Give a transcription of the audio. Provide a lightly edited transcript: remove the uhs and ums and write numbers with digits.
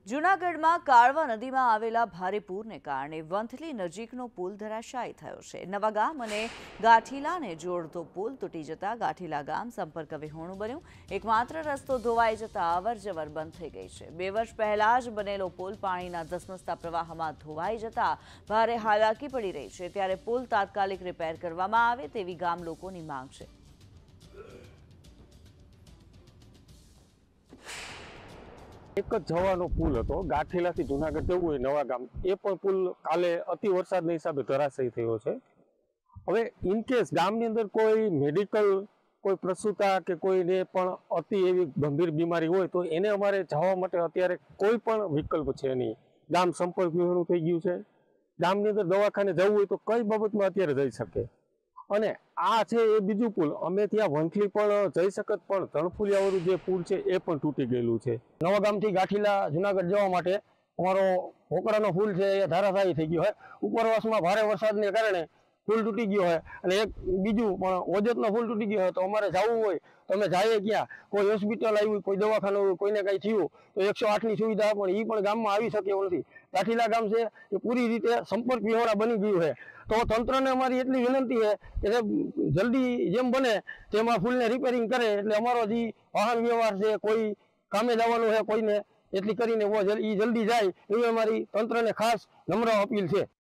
જૂનાગઢમાં કાળવા નદીમાં આવેલા ભારે પૂરને કારણે વંથલી નજીકનો પુલ ધરાશાયી થયો છે। નવાગામ અને ગાઠીલાને જોડતો પુલ તૂટી જતા ગાઠીલા ગામ સંપર્ક વિહોણું બન્યું। એકમાત્ર રસ્તો ધોવાઈ જતા અવરજવર બંધ થઈ ગઈ છે। 2 વર્ષ પહેલા જ બનેલો પુલ પાણીના ધસમસતા પ્રવાહમાં ધોવાઈ જતા ભારે હાલાકી પડી રહી છે। ત્યારે પુલ તાત્કાલિક રિપેર કરવામાં આવે તેવી ગામ લોકોની માંગ છે। एक ज जवानो पुल हतो गाठीलाथी जूनागढ़ जवुं होय नवा गाम ए पण पुल काले अति वरसादना हिसाबे धराशायी थयो छे। हवे इन केस गामनी अंदर कोई मेडिकल कोई प्रसूता के कोईने पण अति एवी गंभीर बीमारी होय तो एने अमारे जवा माटे अत्यारे कोई पण विकल्प छे नहीं। गाम संपर्क विहोणुं थई गयुं छे। गामनी अंदर दवाखाने जवुं होय तो कई बाबतमां अत्यारे जई शके અને આ છે એ બીજું પુલ અમે ત્યાં વંથલી પણ જઈ શકત પણ ધણફુલિયાવાળું જે પુલ છે એ પણ તૂટી ગયેલું છે। નવાગામથી ગાઠીલા જુનાગઢ જવા માટે અમારો ભોકરાનો પુલ છે એ ધરાશાયી થઈ ગયો છે। ઉપરવાસમાં ભારે વરસાદને કારણે પુલ તૂટી ગયો છે અને એક બીજું પણ ઓજતનો પુલ તૂટી ગયો છે તો અમારે જવું હોય તો અમે જઈએ ક્યાં? કોઈ હોસ્પિટલ આવ્યું, કોઈ દવાખાનું આવ્યું, કોઈને કંઈ થયું તો 108ની સુવિધા પણ એ પણ ગામમાં આવી શકે એવું નથી। ગાઠીલા ગામ છે એ પૂરી રીતે સંપર્ક વિહોણા બની ગયું છે। तो तंत्र ने अमारी एटली विनंती है कि जल्दी जेम बने तेमां पुलने रिपेरिंग करे एटले अमारो जी वाहन व्यवहार है कोई कामे जवानुं है कोईने एटली करीने वो जल्दी जाए एवी अमारी तंत्र ने खास नम्र अपील है।